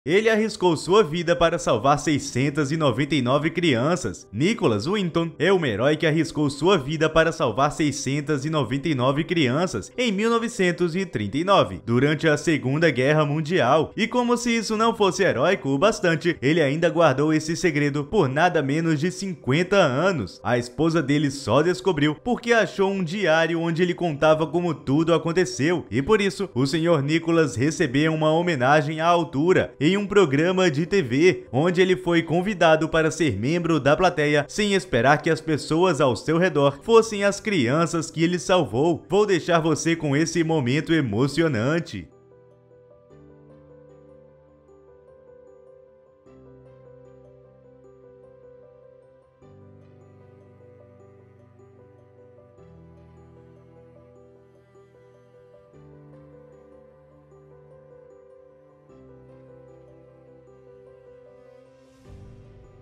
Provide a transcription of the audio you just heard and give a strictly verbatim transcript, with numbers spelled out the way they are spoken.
Ele arriscou sua vida para salvar seiscentas e noventa e nove crianças. Nicholas Winton é um herói que arriscou sua vida para salvar seiscentas e noventa e nove crianças em mil novecentos e trinta e nove, durante a Segunda Guerra Mundial. E como se isso não fosse heróico o bastante, ele ainda guardou esse segredo por nada menos de cinquenta anos. A esposa dele só descobriu porque achou um diário onde ele contava como tudo aconteceu, e por isso o senhor Nicholas recebeu uma homenagem à altura em um programa de T V, onde ele foi convidado para ser membro da plateia sem esperar que as pessoas ao seu redor fossem as crianças que ele salvou. Vou deixar você com esse momento emocionante.